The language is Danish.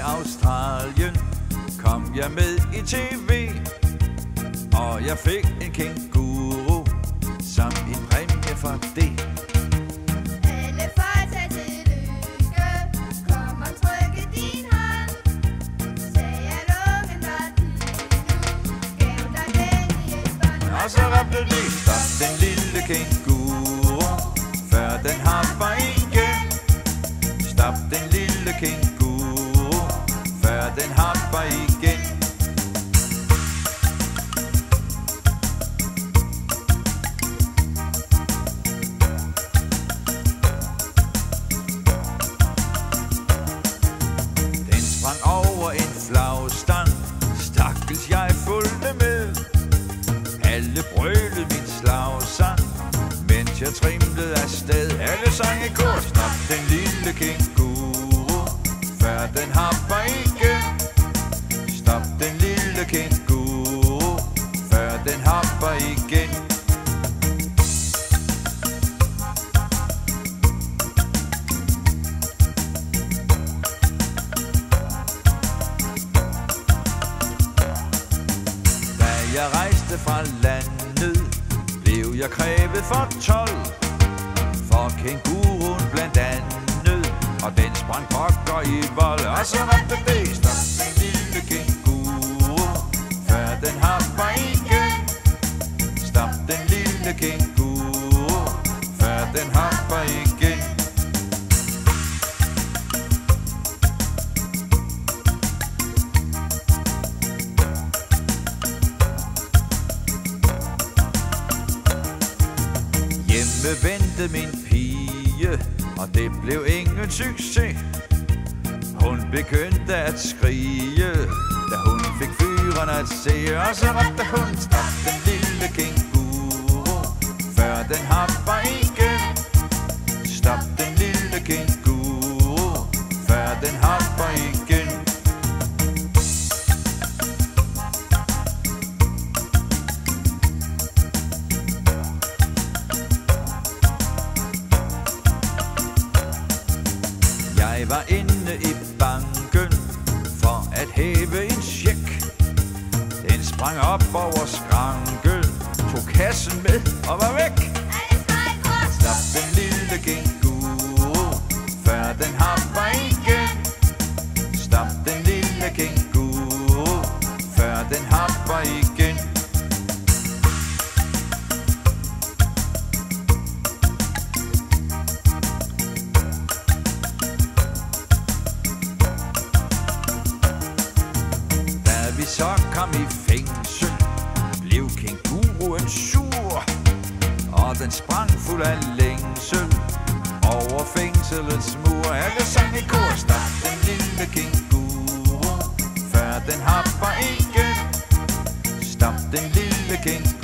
Australien kom jeg med i TV, og jeg fik en kænguru som en præmie for det. Alle folk sagde tillykke, kom og trykke din hånd. Sagde at ungen var din nu, gav dig den i et bånd. Og så råbte de, stop den lille kænguru, før den hopper igen. Stop den lille kænguru, før den hopper igen. Den sprang over en flagstang, stakkels jeg fulgte med. Alle brølede min slagsang, mens jeg trimlede afsted. Alle sang i kor, stop den lille kænguru, før den hopper igen. Stop den lille kænguru, før den hopper igen. Da jeg rejste fra landet, blev jeg krævet for 12. For kænguruen blandt andet, og den sprang pokker i vold. Og så råbte det, stop den lille kænguru, før den hopper igen. Stop den lille kænguru, før den hopper igen. Hjemme ventede min pige, og det blev ingen succes. Hun begyndte at skrige, da hun fik fyren at se. Og så råbte hun, stop den lille kænguru, før den hopper igen. Stop den lille kænguru, før den hopper igen. Jeg var inde i banken for at hæve en check. Den sprang op over skranken, tog kassen med og var væk. Stop den lille kænguru, før den hopper igen. Stop den lille kænguru, før den hopper igen. Vi så kom i fængsel, blev kænguruen sur, og den sprang fuld af længsel over fængselets mur. Alle sang i kor, stop den lille kænguru, før den hopper igen. Stop den lille kænguru.